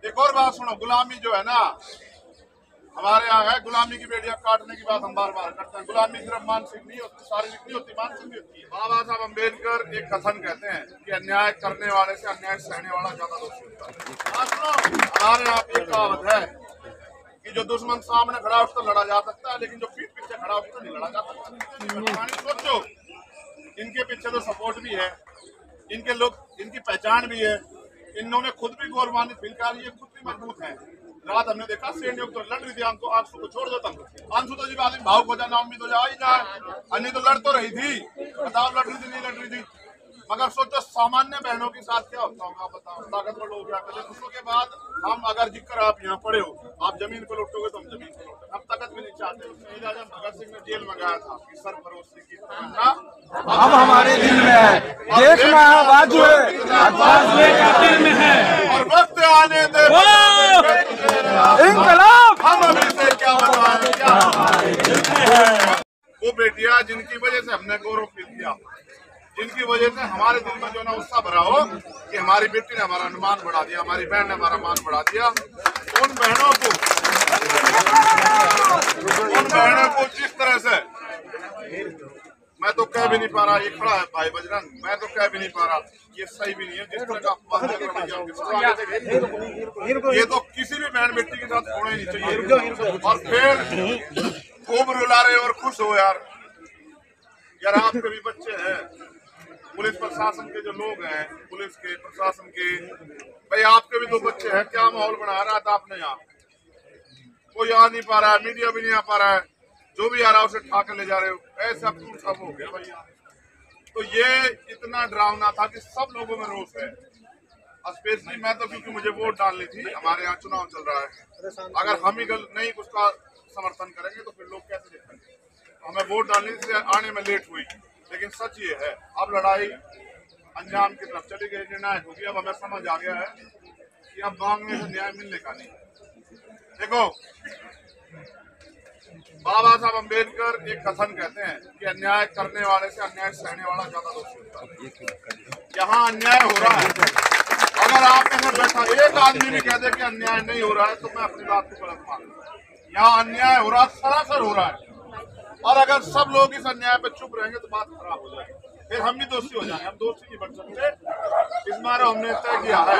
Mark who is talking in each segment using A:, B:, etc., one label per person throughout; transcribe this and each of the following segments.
A: एक और बात सुनो, गुलामी जो है ना हमारे यहाँ है, गुलामी की बेड़ियां काटने की बात हम बार बार करते हैं। गुलामी सिर्फ मानसिक नहीं होती, शारीरिक नहीं होती, मानसिक भी होती है। बाबा साहब अम्बेडकर एक कथन कहते हैं कि अन्याय करने वाले से अन्याय सहने वाला ज्यादा दोषी होता है। हमारे यहाँ एक कहावत है कि जो दुश्मन सामने खड़ा उसको लड़ा जा सकता है, लेकिन जो पीठ पीछे खड़ा उसको नहीं लड़ा जा सकता। सोचो, इनके पीछे तो सपोर्ट भी है, इनके लोग, इनकी पहचान भी है, इन्होंने खुद भी गौरवान्वित फील कर, ये खुद भी मजबूत है। रात हमने देखा सेठ तो लड़ रही थी, हमको आंसू को छोड़ देता, आंसू तो जी बात भाव हो जाना, उम्मीद हो जाए जाए, अन्य तो लड़ तो रही थी, बताओ लड़ रही थी नहीं लड़ रही थी। मगर सोचो सामान्य बहनों के साथ क्या होता होगा, बताओ ताकतवर लोग क्या करते। उसके बाद हम अगर जिक्र आप यहाँ पड़े हो, आप जमीन पर लौटोगे तो हम जमीन पर लौटोगे, हम ताकत भी नहीं चाहते। शहीद आजम भगत सिंह ने जेल में गया था कि सरफरोशी की तमन्ना
B: अब हमारे दिल में है, देखना है बाजू है, दिल में है
A: और वक्त आने दे
B: इंकलाब।
A: हम अभी से क्या बनवाए, क्या वो बेटियां जिनकी वजह से हमने गौरव फील किया, जिनकी वजह से हमारे दिल में जो ना उत्साह भरा हो कि हमारी बेटी ने हमारा मान बढ़ा दिया, हमारी बहन ने हमारा मान बढ़ा दिया, उन बहनों को जिस तरह से मैं तो कह भी नहीं पा रहा, ये खड़ा है भाई बजरंग, मैं तो कह भी नहीं पा रहा, ये सही भी नहीं है जिस तरह का अपमान ये तो किसी भी बहन बेटी के साथ होना ही नहीं चाहिए। और फिर खूब रुला रहे और खुश हो यार आपके भी बच्चे हैं, पुलिस प्रशासन के जो लोग हैं, पुलिस के प्रशासन के भाई आपके भी दो बच्चे हैं, क्या माहौल बना रहा था आपने यहाँ, कोई आ नहीं पा रहा है, मीडिया भी नहीं आ पा रहा है, जो भी आ रहा है उसे ठा कर ले जा रहे हो, ऐसा क्यों सब हो गया भैया। तो ये इतना डरावना था कि सब लोगों में रोष है, स्पेशली मैं तो, क्योंकि मुझे वोट डालनी थी, हमारे यहाँ चुनाव चल रहा है, अगर हम ही नहीं उसका समर्थन करेंगे तो फिर लोग कैसे देखेंगे। हमें वोट डालने से आने में लेट हुई, लेकिन सच ये है अब लड़ाई अंजाम की तरफ चली गई, निर्णायक होगी। अब हमें समझ आ गया है कि अब मांगने से न्याय मिलने का नहीं। देखो बाबा साहब अम्बेडकर एक कथन कहते हैं कि अन्याय करने वाले से अन्याय सहने वाला ज्यादा दोषी होता है। यहाँ अन्याय हो रहा है, अगर आप यहाँ बैठा एक आदमी भी कह दे कि अन्याय नहीं हो रहा है तो मैं अपनी बात को गलत मानूंगा। यहाँ अन्याय हो रहा है, सरासर हो रहा है, और अगर सब लोग इस अन्याय पे चुप रहेंगे तो बात खराब हो जाएगी, फिर हम भी दोषी हो जाएंगे। हम दोषी नहीं बन सकते। इस बार हमने तय किया है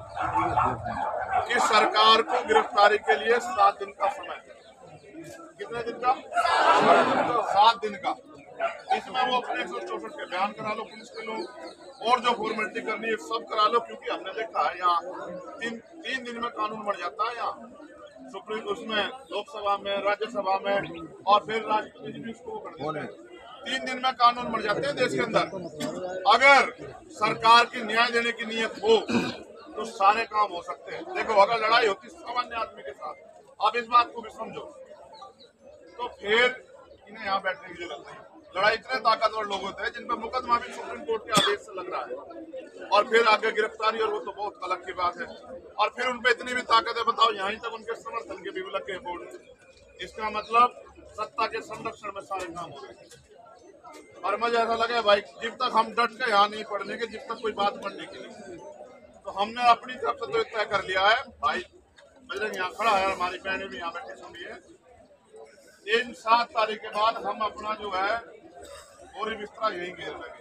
A: कि सरकार को गिरफ्तारी के लिए 7 दिन का समय, कितने दिन का, 7 दिन का, इसमें वो अपने 164 के बयान करा लो पुलिस के लोग, और जो फॉर्मेलिटी करनी है सब करा लो, क्योंकि हमने देखा है यहाँ 3 दिन में कानून बढ़ जाता है। यहाँ सुप्रीम उसमें लोकसभा में, राज्यसभा में, और फिर राष्ट्रपति जी उसको कर देते हैं। 3 दिन में कानून बढ़ जाते हैं देश के अंदर। अगर सरकार की न्याय देने की नीयत हो तो सारे काम हो सकते हैं। देखो अगर लड़ाई होती सामान्य आदमी के साथ, आप इस बात को भी समझो, तो फिर इन्हें यहाँ बैठने की जरूरत नहीं। लड़ाई इतने ताकतवर लोग होते हैं जिन पर मुकदमा भी सुप्रीम कोर्ट के आदेश से लग रहा है, और फिर आगे गिरफ्तारी, और वो तो बहुत अलग की बात है। और फिर उनपे इतनी भी ताकत है, बताओ यहीं तक उनके समर्थन के भी लगे बोर्ड। इसका मतलब सत्ता के संरक्षण में सारे काम हो रहे हैं। और मुझे ऐसा लगे भाई जब तक हम डट के यहाँ नहीं पढ़ने के, जब तक कोई बात बनने की नहीं, तो हमने अपनी तरफ से तो तय कर लिया है। भाई बजरंग यहाँ खड़ा है, हमारी बहनें भी यहाँ बैठी सुनी है, इन 7 तारीख के बाद हम अपना जो है बोरी बिस्तरा यही घेर लगे।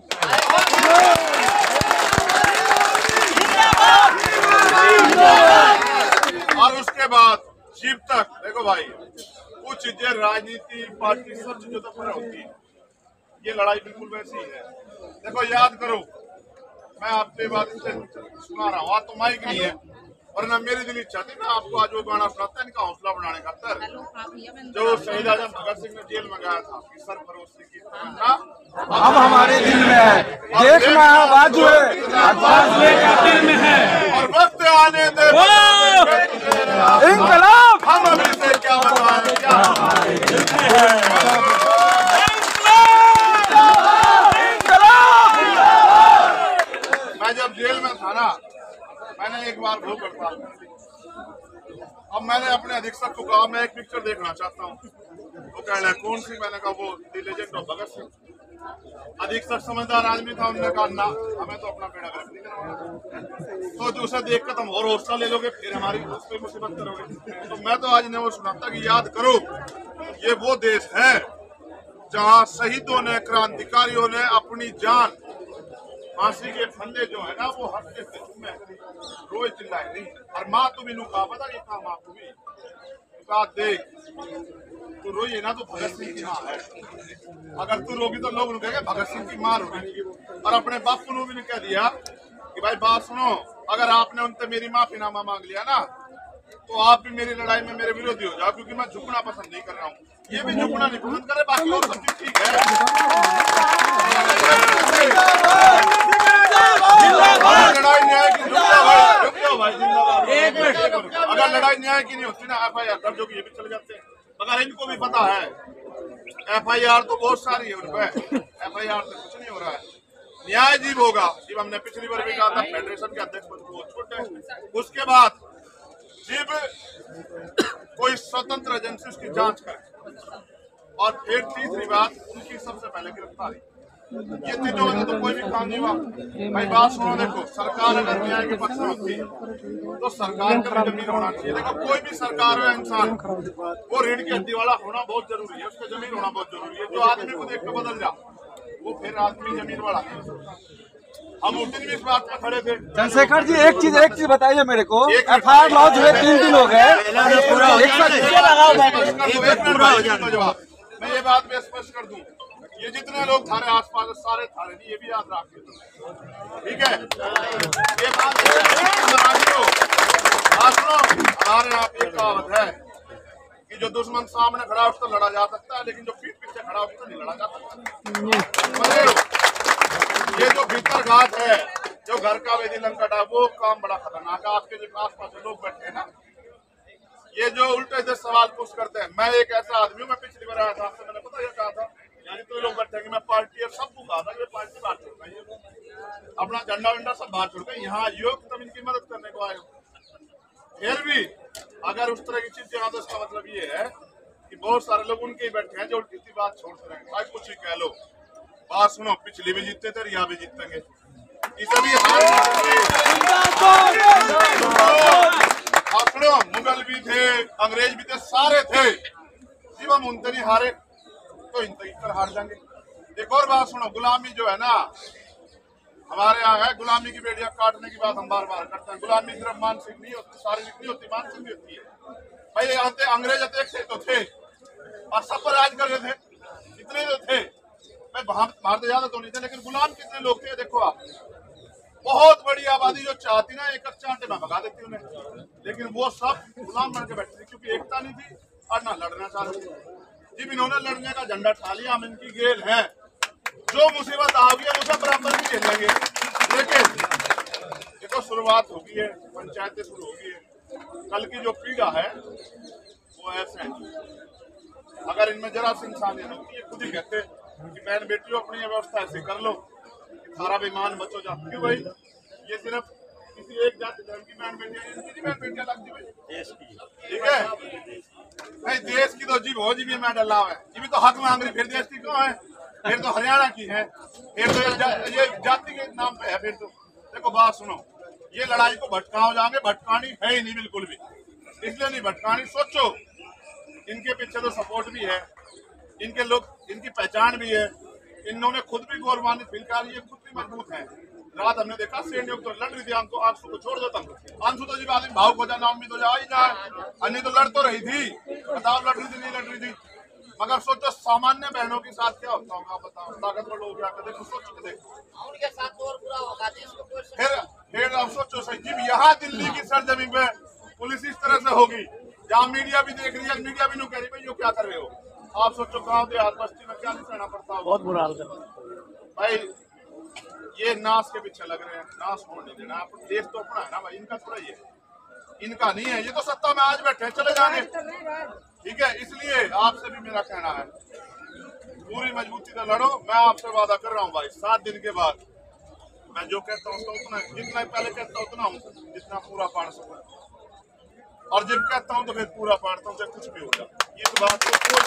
A: और उसके बाद शिव तक देखो भाई, कुछ चीजें राजनीति पार्टी सब चीजों तक पर होती है, ये लड़ाई बिल्कुल वैसी ही है। देखो याद करो, मैं आपके बात सुना रहा हूँ, आज तो माइक नहीं है, वरना मेरी दिल इच्छा थी मैं आपको आज वो गाना सुनाता है, इनका हौसला बढ़ाने का तर जो शहीद आजम भगत सिंह ने जेल में गया था कि सरफरोशी की तमन्ना
B: अब हमारे दिल में है, देखना है बाजू है, दिल में है
A: और वक्त आने दे
B: इंकलाब।
A: हम अभी से क्या बनवाए, क्या मैं जब जेल में था ना, मैंने एक बार भूख हड़ताल कर दी। अब मैंने अपने अधीक्षक को कहा मैं एक पिक्चर देखना चाहता हूँ, वो कहना है कौन सी, मैंने कहा वो the legend of Bhagat Singh. अधिक समझदार आदमी था, उन्होंने कहा ना हमें तो अपना बेड़ा गर्क नहीं करवाना। तो जो उसे देख कर तुम और हौसला ले लोगे, फिर हमारी उस पर मुसीबत करोगे। तो मैं तो आज ने वो सुनाता कि याद करो, ये वो देश है जहाँ शहीदों ने, क्रांतिकारियों ने अपनी जान, फांसी के फंदे जो है ना वो हटके थे, रोज चिल्लाए नहीं। और माँ तुम इनू कहा पता ये कहा माँ तुम्हें देख तू रोइए ना तो भगत सिंह की माँ है, अगर तू रोगी तो लोग रुकेंगे भगत सिंह की माँ रोगी। और अपने बापू ने भी कह दिया कि भाई बात सुनो, अगर आपने उनसे मेरी माफीनामा मांग लिया ना तो आप भी मेरी लड़ाई में मेरे विरोधी हो जाओ, क्योंकि मैं झुकना पसंद नहीं कर रहा हूँ। ये भी झुकना नहीं पसंद करे, बाकी और सब चीज ठीक है। लड़ाई न्याय की, रुक जाओ भाई, जिंदाबाद। अगर लड़ाई न्याय की नहीं होती ना, FIR दर्ज होगी, ये भी चले जाते हैं। मगर इनको भी पता है FIR तो बहुत सारी है उनपे, FIR से कुछ नहीं हो रहा है। न्याय जीव होगा, जीव हमने पिछली बार भी कहा था, फेडरेशन के अध्यक्ष पद को छूट है। उसके बाद जीव कोई स्वतंत्र एजेंसी उसकी जांच करे, और फिर तीसरी बात उनकी सबसे पहले गिरफ्तारी। ये तीनों में तो कोई भी काम नहीं हुआ। भाई बात सुनो, देखो सरकार अगर न्याय के पक्ष में होती तो सरकार का भी जमीन होना चाहिए। देखो कोई भी सरकार है, इंसान वो रीढ़ की हड्डी वाला होना बहुत जरूरी है, उसका जमीन होना बहुत जरूरी है। जो आदमी को देख कर बदल जा वो फिर आदमी जमीन वाला नहीं। हम उस दिन भी इस बात पर खड़े थे।
B: चंद्रशेखर जी एक चीज बताइए मेरे को, FIR लॉन्च हुए 3 दिन हो गए,
A: मैं ये बात भी स्पष्ट कर दूं, ये जितने लोग थारे आसपास सारे थारे नहीं, ये भी याद रखिए, ठीक है। ये बात सुनो, हमारे यहाँ एक कहावत है कि जो दुश्मन सामने खड़ा है उसको लड़ा जा सकता है, लेकिन जो पीठ पीछे खड़ा है उसको नहीं लड़ा जा सकता। ये जो भीतर घात है, जो घर का वेदी लंकट है, वो काम बड़ा खतरनाक है। आपके जो आसपास जो लोग बैठे हैं ना, ये जो उल्टे से सवाल पूछ करते हैं। मैं एक ऐसा आदमी हूँ, मैं पिछली बार आया था आपसे, मैंने पता ये कहा था, यानी तो लोग बैठे हैं कि मैं पार्टी और सबको कहा था कि पार्टी बाहर छोड़ गई, अपना झंडा वंडा सब बाहर छोड़ गए, यहाँ योग तब इनकी मदद करने को आए। फिर भी अगर उस तरह की चीज यहाँ, तो इसका मतलब ये है कि बहुत सारे लोग उनके ही बैठे हैं जो उल्टी सी बात छोड़ते रहेंगे। भाई कुछ ही कह लो, बात सुनो, पिछली भी जीतते थे, यहाँ भी जीतेंगे, इसे भी आप सुनो, मुगल भी थे, अंग्रेज भी थे, सारे थे, जब हम उनसे नहीं हारे तो इनसे कर हार जाएंगे। एक और बात सुनो, गुलामी जो है ना हमारे यहाँ है, गुलामी की बेड़ियां काटने की बात हम बार बार करते हैं। गुलामी सिर्फ मानसिक नहीं होती, शारीरिक नहीं होती, मानसिक भी होती है। भाई यहाँ पे अंग्रेज अध्यक्ष तो थे और सब पर राज कर रहे थे, कितने तो थे, मैं भारत ज्यादा तो नहीं थे, लेकिन गुलाम कितने लोग थे। देखो आप, बहुत बड़ी आबादी जो चाहती ना एक चांटे में भगा देती उन्हें, लेकिन वो सब गुलाम बन के बैठे थे, क्योंकि एकता नहीं थी और ना लड़ना चाहते थे। जब इन्होंने लड़ने का झंडा ठा लिया, हम इनकी गेल है, जो मुसीबत आओगी हम उसे बराबर भी झेलेंगे। लेकिन देखो शुरुआत होगी है, पंचायतें शुरू होगी है, कल की जो पीढ़ा है वो ऐसे है, अगर इनमें जरा सी इंसानियत होती है, खुद ही कहते कि बहन बेटियों अपनी व्यवस्था ऐसी कर लो, सारा बेईमान बचो जाते। क्यों भाई, ये सिर्फ किसी एक जाति धर्म की बहन बेटियां, इनकी बहन बेटियां लगती भाई देश की, ठीक है भाई, देश की तो जीव हो जी भी मैं डला है, जी तो हक मांग रही, फिर देश की क्यों है, फिर तो हरियाणा की है, फिर तो ये जाति के नाम पे है। फिर तो देखो बात सुनो, ये लड़ाई को भटका हो जाएंगे, भटकानी है ही नहीं बिल्कुल भी, इसलिए नहीं भटकानी। सोचो इनके पीछे तो सपोर्ट भी है, इनके लोग, इनकी पहचान भी है, इन्होंने खुद भी गौरवान्वित फील कर, ये खुद भी मजबूत है। रात हमने देखा सेठ तो लड़ रही थी, हमको आंसू को छोड़ देता हूँ, आंसू तो जी आदमी भावुक हो जाना, उम्मीद हो जाए, अन्य तो लड़ तो रही थी, बताओ लड़ रही थी नहीं लड़ रही थी। मगर सोचो सामान्य बहनों के साथ क्या होता होगा, बताओ ताकतवर लोग क्या करते, देखो सोच के देखो, उनके साथ और बुरा होगा। फिर अब सोचो सही जी, यहाँ दिल्ली की सरजमी पे पुलिस इस तरह से होगी, जहाँ मीडिया भी देख रही है, मीडिया भी नहीं कह रही भाई यो क्या कर रहे हो। आप सोचो गाँव देहात बस्ती में क्या नहीं सहना पड़ता, बहुत बुरा हाल है भाई। ये नाश के पीछे लग रहे हैं, नाश होने नहीं देना। आप देश तो अपना है ना भाई, इनका थोड़ा ये, इनका नहीं है, ये तो सत्ता में आज बैठे चले जाने, ठीक है। इसलिए आपसे भी मेरा कहना है, पूरी मजबूती से लड़ो। मैं आपसे वादा कर रहा हूँ भाई, 7 दिन के बाद मैं जो कहता हूँ उतना, जितना पहले कहता हूँ उतना हूँ, जितना पूरा पढ़ सकूँ। और जब कहता हूँ तो फिर पूरा पढ़ता हूँ, चाहे कुछ भी होगा। ये तो बात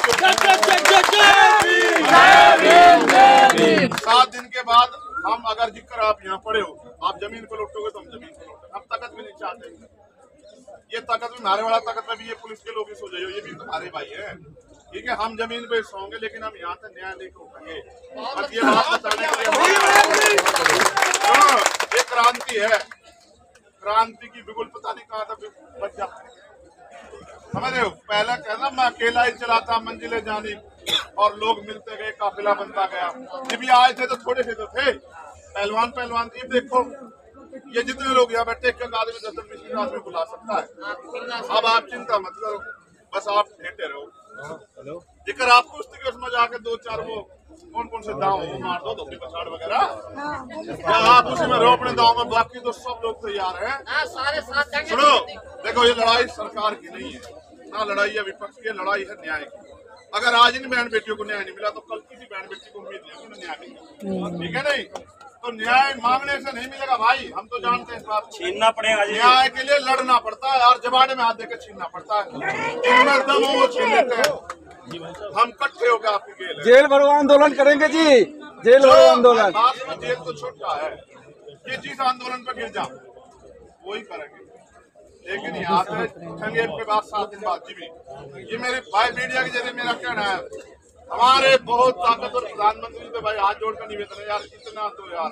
A: 7 दिन के बाद हम अगर जिक्र आप यहाँ पड़े हो, आप जमीन पे लौटोगे तो हम जमीन पे लौटोगे। हम ताकत भी नहीं चाहते, ये ताकत भी मारे वाला ताकत में भी ये पुलिस के लोग ही सो जाइए, ये भी तुम्हारे भाई है, ठीक है। हम जमीन पे सोंगे लेकिन हम यहाँ से न्याय लेकर उठेंगे। बस ये बात बताने के लिए ये क्रांति है, क्रांति की बिगुल पता नहीं कहाँ था बच जाती, समझ रहे हो। पहला कहना मैं अकेला ही चलाता मंजिलें जानी, और लोग मिलते गए, काफिला बनता गया। जब ये आए थे तो थोड़े से तो थे, पहलवान ये देखो, ये जितने लोग यहाँ बैठे एक आदमी 10-20 आदमी बुला सकता है। अब आप चिंता मत करो, बस आप लेटे रहो। जिक्र आप पूछते कि उसमें जाके 2-4 वो कौन से दाव वो मार दो धोती पछाड़ वगैरह, आप उसी में रहो अपने दाव में, बाकी तो सब लोग तैयार हैं। सुनो, देखो ये लड़ाई सरकार की नहीं है ना, लड़ाई है विपक्ष की, लड़ाई है न्याय की। अगर आज इन बहन बेटियों को न्याय नहीं मिला तो कल किसी बहन बेटी को उम्मीद नहीं उन्हें न्याय मिलेगा, ठीक है नहीं। तो न्याय मांगने से नहीं मिलेगा भाई, हम तो जानते हैं इस बात को।
C: छीनना पड़ेगा,
A: न्याय के लिए लड़ना पड़ता है और जबाने में हाथ देकर छीनना पड़ता है। जिनमें दम हो वो छीन लेते हैं। हम इकट्ठे होकर आपकी गेल है।
B: जेल भरो आंदोलन करेंगे जी, जेल भरो आंदोलन।
A: बात में जेल तो छोटा है, ये जिस आंदोलन पर गिर जाओ वही करेंगे, लेकिन यहाँ पे उठेंगे के बाद 7 दिन बाद जी भी। ये मेरे भाई मीडिया के जरिए मेरा कहना है, हमारे बहुत ताकतवर प्रधानमंत्री से भाई हाथ जोड़कर निवेदन है यार, इतना तो यार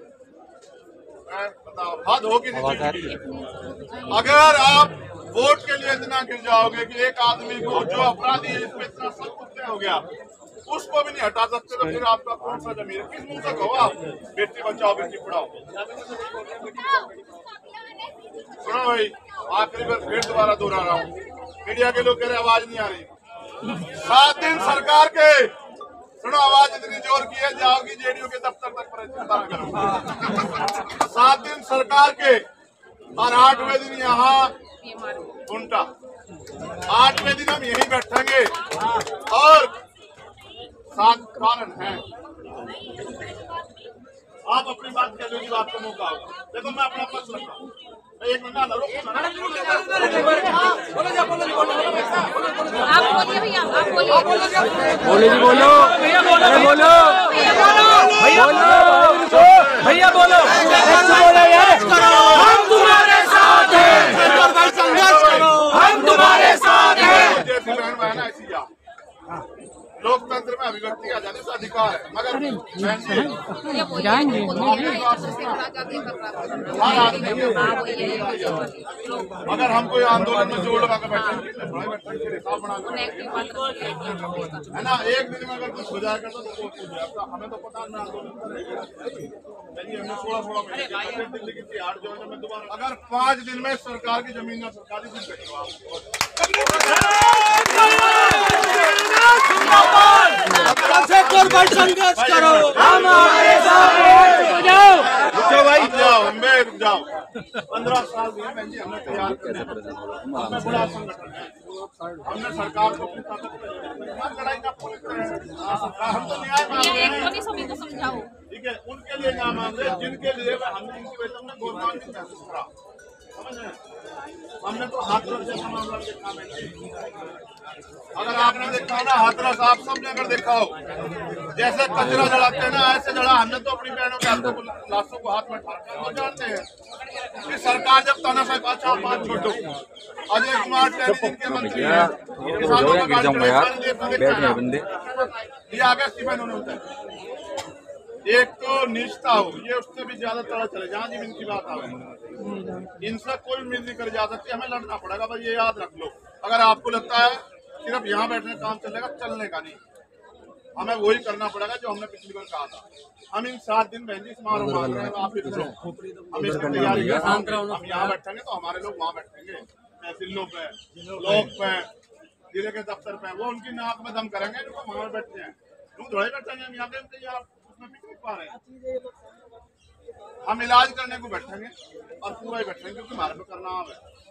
A: बताओ हद हो किसी चीज की। अगर आप वोट के लिए इतना गिर जाओगे कि एक आदमी को जो अपराधी है इसमें इतना सब कुछ हो गया, उसको भी नहीं हटा सकते, तो फिर आपका कौन सा जमीन है? किस मुंह से कहो आप बेटी बचाओ बेटी पढ़ाओ? सुनो भाई, आखिरी बार फिर दोबारा दोहरा रहा हूँ, मीडिया के लोग कह रहे आवाज नहीं आ रही। 7 दिन सरकार के, सुनो आवाज इतनी जोर की है जाओगी जेडीयू के दफ्तर तक करो। 7 दिन सरकार के और 8वें दिन यहाँ उल्टा, 8वें दिन हम यहीं बैठेंगे। और 7 कारण है, आप अपनी बात कह लो, आपको मौका होगा। देखो मैं अपना पक्ष रखता हूँ, एक मिनट ना रोको ना,
B: बोलो जी, बोलो भैया, बोलो भैया, बोलो हम तुम्हारे साथ हैं, संघर्ष करो, हम तुम्हारे साथ हैं।
A: जैसी बहन बहना ऐसी जा, लोकतंत्र में अभिव्यक्ति आजादी का अधिकार है, मगर अगर हम कोई आंदोलन में जोड़ लगा कर बैठे है ना, एक दिन में अगर कुछ हो जाएगा तो कुछ हो जाएगा, हमें तो पता नहीं आंदोलन हमने 16 महीने दिल्ली की तिहाड़ जो है मैं दोबारा, अगर 5 दिन में सरकार की जमीन ना सरकारी दिन
B: संघर्ष करो, हमारे साथ जाओ भाई,
A: जाओ अम्बे रुक जाओ। 15 साल दिए बहन जी हमने तैयार कर दिया, हमने बड़ा संगठन है, हमने सरकार को अपनी ताकत लड़ाई का हम तो न्याय मांग रहे हैं,
D: समझाओ
A: ठीक है, उनके लिए न्याय मांग रहे हैं जिनके लिए हमने इनकी वेतन में गौरवान्वित महसूस करा, समझ रहे हैं। हमने तो हाथरस जैसा मामला देखा है, अगर आपने देखा ना हाथरस, आप सबने अगर देखा हो जैसे कचरा जलाते हैं ना ऐसे जला, हमने तो अपनी बहनों के हाथों को लाशों को हाथ में उठा जानते हैं कि सरकार जब तानाशाही अच्छा बात छोड़ो, अजय कुमार जिनके मंत्री हैं, किसानों का ये आगे स्टीफन उन्होंने एक तो निष्ठा हो, ये उससे भी ज्यादा तरह चले जहाँ जमीन की बात आवे, इनसे कोई उम्मीद नहीं कर जा सकती, हमें लड़ना पड़ेगा भाई, ये याद रख लो। अगर आपको लगता है सिर्फ यहाँ बैठने काम चलेगा, चलने का नहीं, हमें वही करना पड़ेगा जो हमने पिछली बार कहा था। हम इन 7 दिन बहन जी समारोह मांग रहे हैं, आप हम इसकी तैयारी करें, हम यहाँ बैठेंगे तो हमारे लोग वहाँ बैठेंगे, तहसीलों पे, ब्लॉक पे, जिले के दफ्तर पे, वो उनकी नाक में दम करेंगे जो वहाँ बैठते हैं, तुम थोड़े बैठेंगे, हम यहाँ तैयार उसमें पिछली पा रहे हैं, हम इलाज करने को बैठेंगे और पूरा ही बैठेंगे क्योंकि हमारे पे करना है।